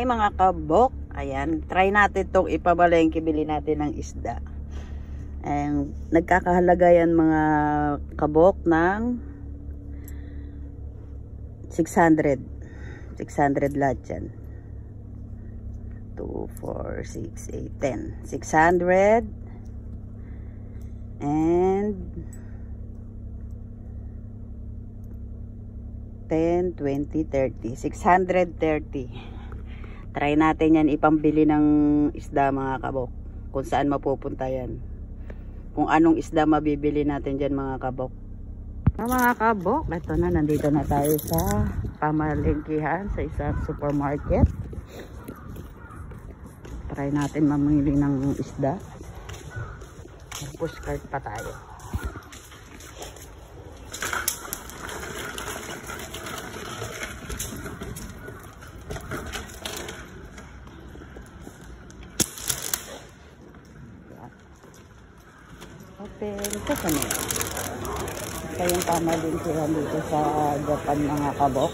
Hi mga kabok. Ayan, try natin tong ipamalengke, bili natin ng isda. And nagkakahalaga yan mga kabok ng 600. 600 lahat yan. 2, 4, 6, 8, 10. 600 and 10, 20, 30. 630. Try natin yan ipambili ng isda mga kabok. Kung saan mapupunta yan. Kung anong isda mabibili natin dyan mga kabok. Mga kabok, ito na, nandito na tayo sa pamalengkihan sa isang supermarket. Try natin mamili ng isda. Push cart pa tayo. Open. Ito sa nila. Ito yung pamalengkihan dito sa Japan mga kabok.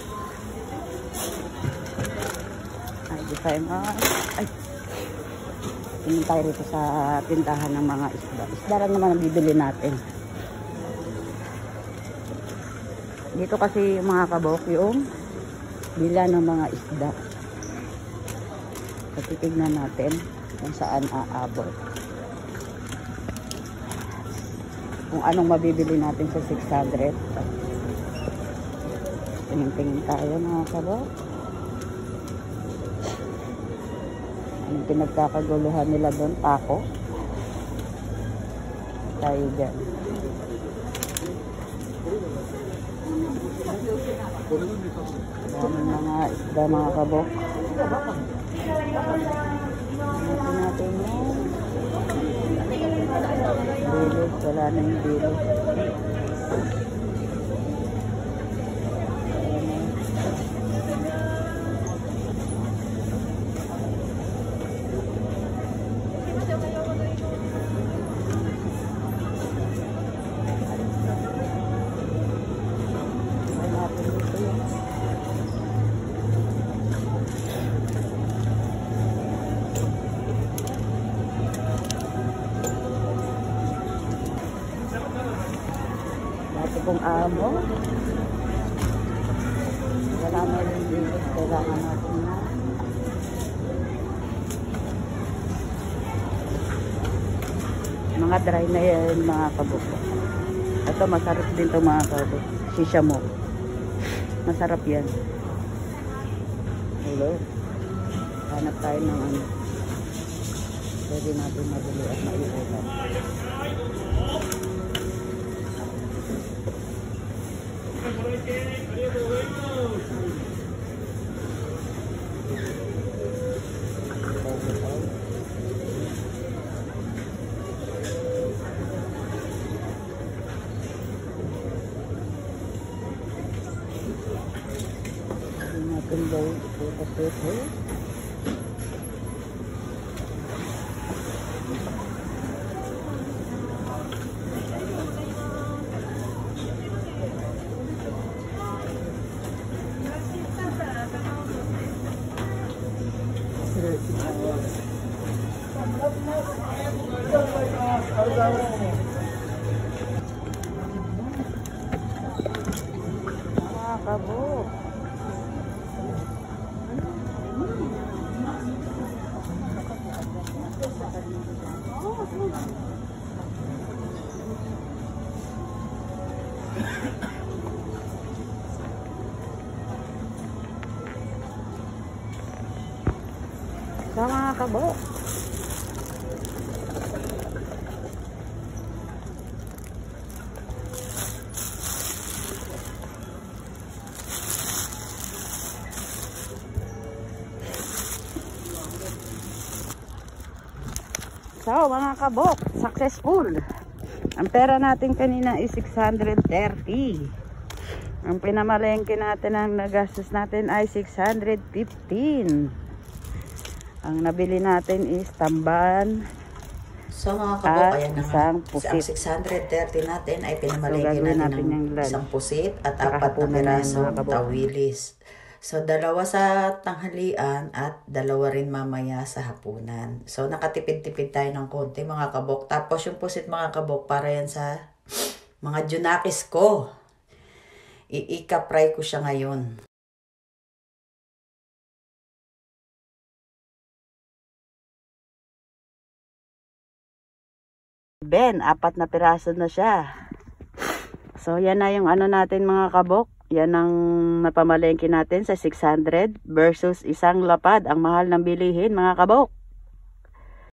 Ay, di tayo ay. Tingin tayo rito sa tindahan ng mga isda. Isda lang naman ang bibili natin. Dito kasi mga kabok yung bila ng mga isda. So, titignan natin kung saan aabot. Kung anong mabibili natin sa 600. Tingin-tingin tayo mga kabok. Anong pinagkakaguluhan nila doon? Tako. Tayo dyan. Maraming mga isda mga kabok. Hanapin natin yan. Bilis. Wala na yung bilis. Kung amo wala na rin bilis, kailangan natin na mga dry na yan mga kabuk. Ito masarap din ito mga kabuk, shisha mo, masarap yan. Hello, hanap tayo ng ano pwede natin mabili at maiulam. Natin daw ito kasi ito. Kabuk. So mga kabuk, so mga kabok, successful. Ang pera natin kanina is 630. Ang pinamalengke natin, ang nagastos natin ay 615. Ang nabili natin is tamban. So mga kabok, ayan na nga. Isang pusit. Ang 630 natin ay pinamalengke So, natin natin ng isang pusit at 4 na pirasong tawilis. So, 2 sa tanghalian at 2 rin mamaya sa hapunan. So, nakatipid-tipid tayo ng konti mga kabok. Tapos yung pusit mga kabok, para yan sa mga junakis ko. Iika-fry ko siya ngayon. Ben, 4 na piraso na siya. So, yan na yung ano natin mga kabok. Yan ang napamalengke natin sa 600 versus isang lapad. Ang mahal ng bilihin mga kabok.